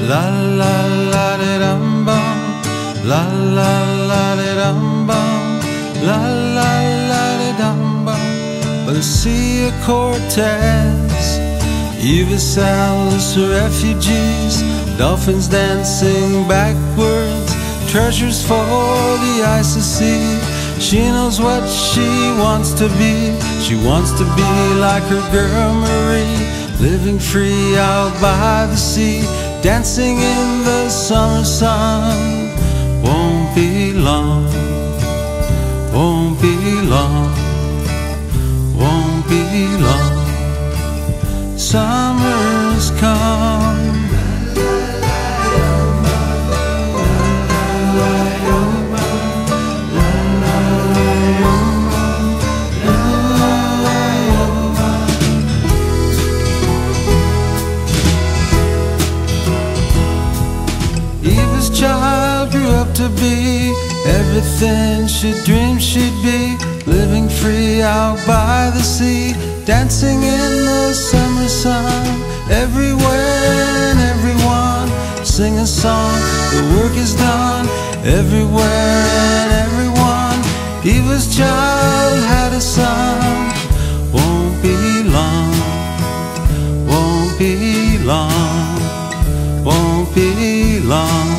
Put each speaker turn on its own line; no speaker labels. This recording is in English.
La la la de dum bum, la la la de dum bum, la la la de dum bum. By the Sea of Cortez, Eva Sal's refugees, dolphins dancing backwards, treasures for the ice to see. She knows what she wants to be. She wants to be like her girl Marie, living free out by the sea, dancing in the summer sun. Won't be long, won't be long, won't be long. Summer's come. Eva's child grew up to be everything she dreamed she'd be, living free out by the sea, dancing in the summer sun. Everywhere and everyone sing a song, the work is done. Everywhere and everyone, Eva's child had a son. Won't be long, won't be long, won't be long.